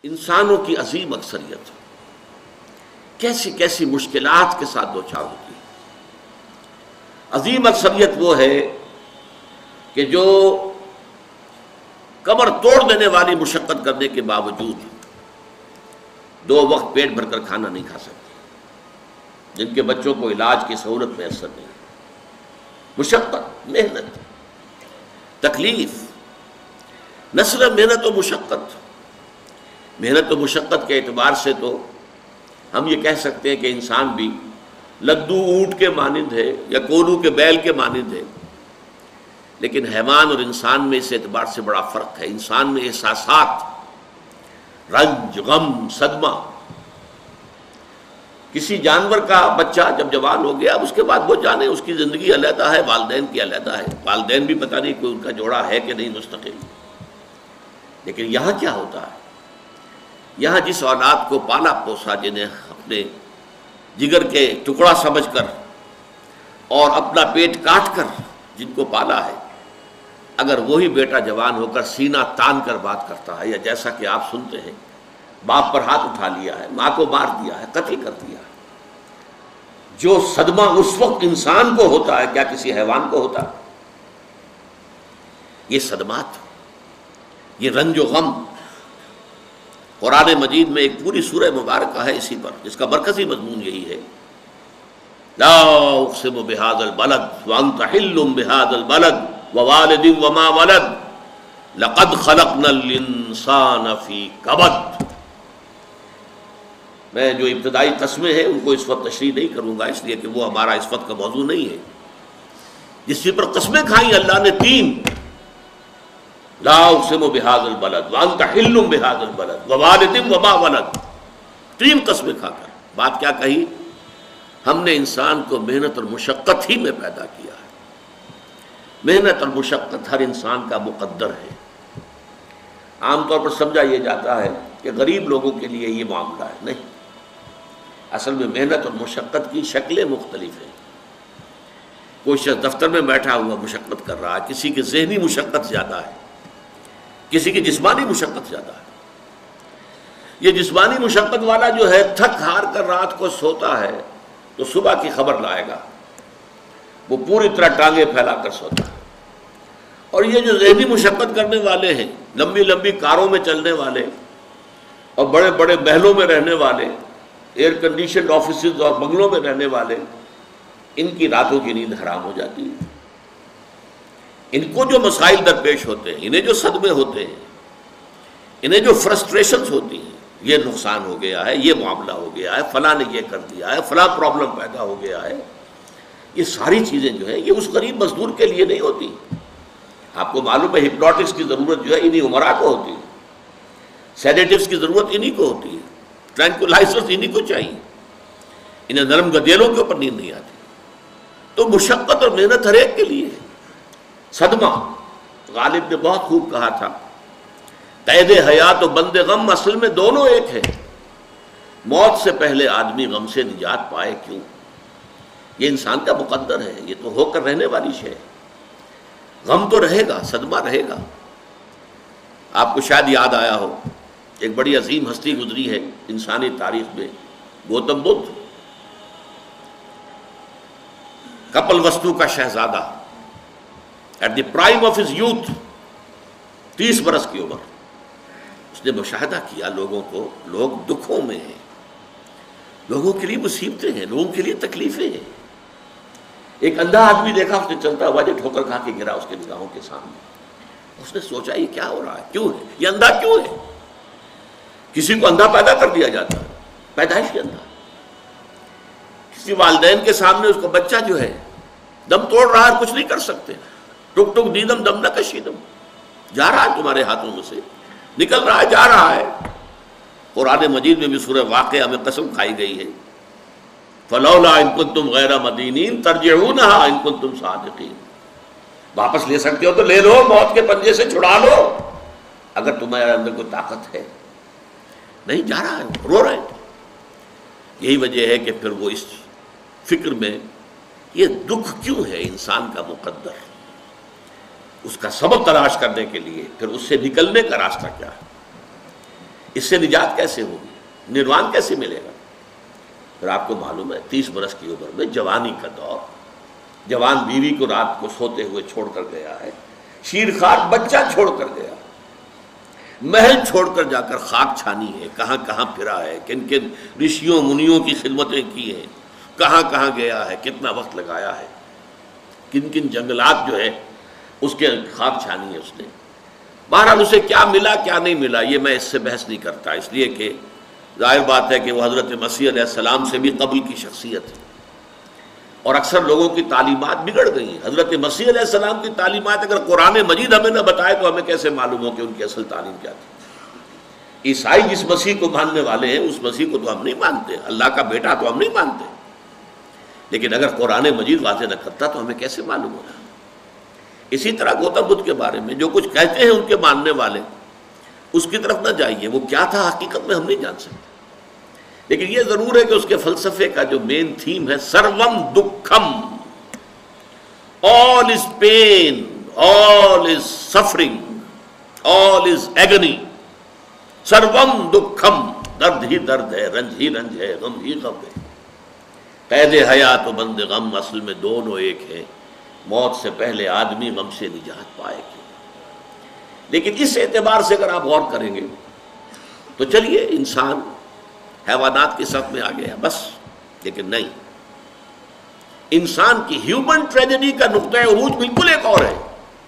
انسانوں کی عظیم اکثریت کیسی کیسی مشکلات کے ساتھ دوچار ہوتی ہے۔ عظیم اکثریت وہ ہے کہ جو کمر توڑ دینے والی مشقت کرنے کے باوجود 2 وقت پیٹ بھر کر کھانا نہیں کھا سکتے، جن کے بچوں کو علاج کی سہولت میسر نہیں، مشقت، محنت، تکلیف، نہ صرف محنت و مشقت، محنت و مشقت کے اعتبار سے تو ہم یہ کہہ سکتے ہیں کہ انسان بھی لدو اونٹ کے مانند ہے یا کولو کے بیل کے مانند ہے، لیکن حیوان اور انسان میں اس اعتبار سے بڑا فرق ہے۔ انسان میں احساسات، رنج، غم، صدمہ، کسی جانور کا بچہ جب جوان ہو گیا، اب اس کے بعد وہ جانے اس کی زندگی علیحدہ ہے، والدین کی علیحدہ ہے، والدین بھی پتہ نہیں کوئی ان کا جوڑا ہے کہ نہیں مستقل۔ لیکن یہاں کیا ہوتا ہے؟ یہاں جس اولاد کو پالا پوسا، جنہیں اپنے جگر کے ٹکڑا سمجھ کر اور اپنا پیٹ کاٹ کر جن کو پالا ہے، اگر وہی بیٹا جوان ہو کر سینہ تان کر بات کرتا ہے، یا جیسا کہ آپ سنتے ہیں باپ پر ہاتھ اٹھا لیا ہے، ماں کو مار دیا ہے، قتل کر دیا ہے، جو صدمہ اس وقت انسان کو ہوتا ہے کیا کسی حیوان کو ہوتا ہے؟ یہ صدمات، یہ رنج و غم، قرآن مجید میں ایک پوری سورہ مبارکہ ہے اسی پر، جس کا مرکزی مضمون یہی ہے، لا اقسم بہذا البلد وانت حل بہذا البلد ووالد وما ولد لقد خلقنا الانسان فی کبد۔ میں جو ابتدائی قسمیں ہیں ان کو اس وقت تشریح نہیں کروں گا، اس لیے کہ وہ ہمارا اس وقت کا موضوع نہیں ہے۔ جس پر قسمیں کھائیں اللہ نے 3، لا اقسم بہذا البلد وانت حل بہذا البلد ووالد وما ولد، 3 قسمیں کھا کر بات کیا کہی؟ ہم نے انسان کو محنت اور مشقت ہی میں پیدا کیا ہے۔ محنت اور مشقت ہر انسان کا مقدر ہے۔ عام طور پر سمجھا یہ جاتا ہے کہ غریب لوگوں کے لیے یہ معاملہ ہے، نہیں، اصل میں محنت اور مشقت کی شکلیں مختلف ہیں۔ کوئی شخص دفتر میں بیٹھا ہوا مشقت کر رہا ہے، کسی کی ذہنی مشقت زیادہ ہے، کسی کی جسمانی مشقت زیادہ ہے۔ یہ جسمانی مشقت والا جو ہے تھک ہار کر رات کو سوتا ہے تو صبح کی خبر لائے گا، وہ پوری طرح ٹانگیں پھیلا کر سوتا ہے۔ اور یہ جو ذہنی مشقت کرنے والے ہیں، لمبی لمبی کاروں میں چلنے والے اور بڑے بڑے محلوں میں رہنے والے، ایئر کنڈیشنڈ آفیسز اور بنگلوں میں رہنے والے، ان کی راتوں کی نیند حرام ہو جاتی ہے۔ ان کو جو مسائل درپیش ہوتے ہیں، انہیں جو صدمے ہوتے ہیں، انہیں جو فرسٹریشنز ہوتی ہیں، یہ نقصان ہو گیا ہے، یہ معاملہ ہو گیا ہے، فلاں نے یہ کر دیا ہے، فلاں پرابلم پیدا ہو گیا ہے، یہ ساری چیزیں جو ہیں یہ اس غریب مزدور کے لیے نہیں ہوتی۔ آپ کو معلوم ہے ہپنوٹکس کی ضرورت جو ہے انہی عمرا کو ہوتی ہے، سیڈیٹیوز کی ضرورت انہی کو ہوتی ہے، ٹرینکولائزرز انہی کو چاہیے، انہیں نرم گدیلوں کے اوپر نیند نہیں آتی۔ تو مشقت اور محنت ہر ایک کے لیے ہے۔ صدمہ، غالب نے بہت خوب کہا تھا، قید حیات و بند غم اصل میں دونوں ایک ہیں۔ موت سے پہلے آدمی غم سے نجات پائے کیوں؟ یہ انسان کا مقدر ہے، یہ تو ہو کر رہنے والی شے ہے۔ غم تو رہے گا، صدمہ رہے گا۔ آپ کو شاید یاد آیا ہو، ایک بڑی عظیم ہستی گزری ہے انسانی تاریخ میں، گوتم بدھ، کپل وستو کا شہزادہ، at the prime of his youth, 30 برس کی عمر، اس نے مشاہدہ کیا لوگوں کو، لوگ دکھوں میں ہیں، لوگوں کے لیے مصیبتیں ہیں، لوگوں کے لیے تکلیفیں ہیں۔ ایک اندھا آدمی دیکھا، اس نے چلتا ہوا جو ٹھوکر کھا کے گرا اس کے نگاہوں کے سامنے۔ اس نے سوچا یہ کیا ہو رہا ہے، کیوں ہے یہ اندھا کیوں ہے؟ کسی کو اندھا پیدا کر دیا جاتا ہے، پیدائشی اندھا۔ کسی والدین کے سامنے اس کا بچہ جو ہے دم توڑ رہا ہے، کچھ نہیں کر سکتے، ٹک ٹک دیدم دم نہ کشیدم، جا رہا ہے تمہارے ہاتھوں میں سے، نکل رہا ہے، جا رہا ہے۔ قرآن مجید میں بھی سورہ واقعہ میں قسم کھائی گئی ہے، فلولا ان کنتم غیر مدینین ترجعونہا ان کنتم صادقین، واپس لے سکتے ہو تو لے لو، موت کے پنجے سے چھڑا لو اگر تمہارے اندر کوئی طاقت ہے۔ نہیں، جا رہا ہے، رو رہا ہے۔ یہی وجہ ہے کہ پھر وہ اس فکر میں، یہ دکھ کیوں ہے انسان کا مقدر، اس کا سبب تلاش کرنے کے لیے پھر اس سے نکلنے کا راستہ کیا ہے۔ اس سے نجات کیسے ہوگی؟ نروان کیسے ملے گا؟ پھر آپ کو معلوم ہے 30 برس کی عمر میں جوانی کا دور، جوان بیوی کو رات کو سوتے ہوئے چھوڑ کر گیا ہے، شیرخوار بچہ چھوڑ کر گیا، محل چھوڑ کر جا کر خاک چھانی ہے، کہاں کہاں پھرا ہے، کن کن رشیوں منیوں کی خدمتیں کی ہیں، کہاں کہاں گیا ہے، کتنا وقت لگایا ہے، کن کن جنگلات جو ہے اس کے خاک چھانی ہے اس نے۔ بہرحال اسے کیا ملا کیا نہیں ملا یہ میں اس سے بحث نہیں کرتا، اس لیے کہ ظاہر بات ہے کہ وہ حضرت مسیح علیہ السلام سے بھی قبل کی شخصیت ہے، اور اکثر لوگوں کی تعلیمات بگڑ گئی ہیں۔ حضرت مسیح علیہ السلام کی تعلیمات اگر قرآن مجید ہمیں نہ بتائے تو ہمیں کیسے معلوم ہو کہ ان کی اصل تعلیم کیا تھی؟ عیسائی جس مسیح کو ماننے والے ہیں اس مسیح کو تو ہم نہیں مانتے، اللہ کا بیٹا تو ہم نہیں مانتے، لیکن اگر قرآن مجید واضح نہ کرتا تو ہمیں کیسے معلوم ہوگا؟ اسی طرح گوتم بدھ کے بارے میں جو کچھ کہتے ہیں ان کے ماننے والے، اس کی طرف نہ جائیے، وہ کیا تھا حقیقت میں ہم نہیں جان سکتے، لیکن یہ ضرور ہے کہ اس کے فلسفے کا جو مین تھیم ہے سروم دکھم، all is pain, all is suffering, all is agony، سروم دکھم، درد ہی درد ہے، رنج ہی رنج ہے، غم ہی غم ہے، قید حیات و بند غم اصل میں دونوں ایک ہیں، موت سے پہلے آدمی غم سے نجات پائے گی۔ لیکن اس اعتبار سے اگر آپ غور کریں گے تو چلیے انسان حیوانات کی صف میں آ گیا بس، لیکن نہیں، انسان کی ہیومن ٹریجڈی کا نقطہ عروج بالکل ایک اور ہے۔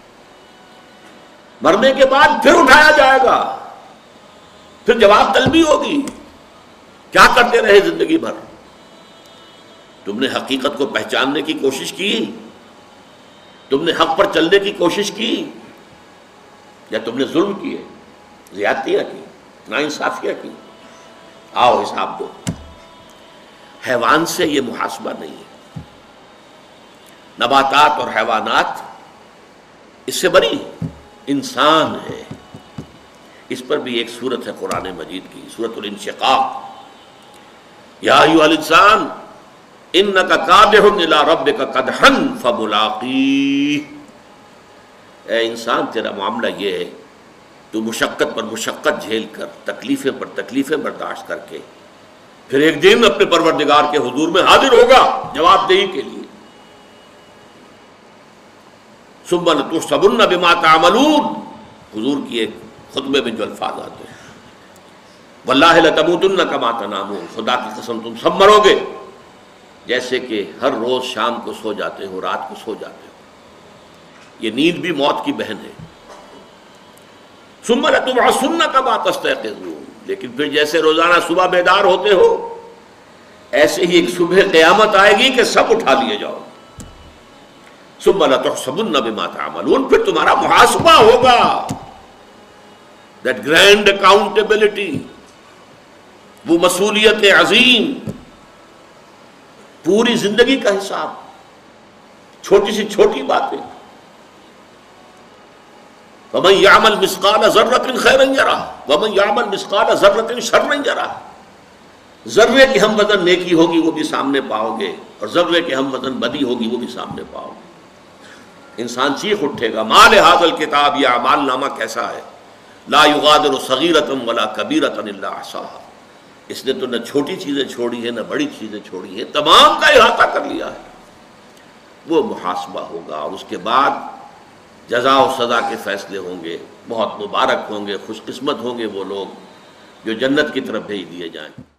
مرنے کے بعد پھر اٹھایا جائے گا، پھر جواب طلبی ہوگی، کیا کرتے رہے زندگی بھر؟ تم نے حقیقت کو پہچاننے کی کوشش کی، تم نے حق پر چلنے کی کوشش کی، یا تم نے ظلم کیے، زیادتیاں کی، ناانصافیاں کی؟ آؤ حساب دو۔ حیوان سے یہ محاسبہ نہیں ہے، نباتات اور حیوانات اس سے بری، انسان ہے۔ اس پر بھی ایک سورت ہے قرآن مجید کی، سورۃ الانشقاق، یا ایھا الانسان انک کادح الی ربک کدحا فملاقیہ، اے انسان تیرا معاملہ یہ ہے تو مشقت پر مشقت جھیل کر، تکلیفیں پر تکلیفیں برداشت کر کے پھر ایک دن اپنے پروردگار کے حضور میں حاضر ہوگا جواب دہی کے لیے۔ ثم لتحسبن بما تعملون، حضور کی ایک خطبے میں جو الفاظ آتے ہیں، واللہ لتموتن کما تنامون، خدا کی قسم تم سب مرو گے جیسے کہ ہر روز شام کو سو جاتے ہو، رات کو سو جاتے ہو، یہ نیند بھی موت کی بہن ہے۔ ثم لتبعثن کما تستيقظون، لیکن پھر جیسے روزانہ صبح بیدار ہوتے ہو ایسے ہی ایک صبح قیامت آئے گی کہ سب اٹھا لیے جاؤ۔ ثم لتحسبن بما تعملون، پھر تمہارا محاسبہ ہوگا، that grand accountability، وہ مسئولیت عظیم، پوری زندگی کا حساب، چھوٹی سی چھوٹی باتیں۔ وَمَنْ يَعْمَلْ مِثْقَالَ ذَرَّةٍ خَيْرًا يَرَهُ وَمَنْ يَعْمَلْ مِثْقَالَ ذَرَّةٍ شَرًّا يَرَهُ، ذرے کی ہم وزن نیکی ہوگی وہ بھی سامنے پاؤ گے، اور ذرے کی ہم وزن بدی ہوگی وہ بھی سامنے پاؤ گے۔ انسان چیخ اٹھے گا، مَا لِهَذَا الْكِتَابِ، یہ اعمال نامہ کیسا ہے، لَا يُغَادِرُ صَغِيرَةً وَلَا كَبِيرَةً إِلَّا أَحْصَاهَا، اس نے تو نہ چھوٹی چیزیں چھوڑی ہیں نہ بڑی چیزیں چھوڑی ہیں، تمام کا احاطہ کر لیا ہے۔ وہ محاسبہ ہوگا، اور اس کے بعد جزا و سزا کے فیصلے ہوں گے، بہت مبارک ہوں گے، خوش قسمت ہوں گے وہ لوگ جو جنت کی طرف بھیج دیے جائیں۔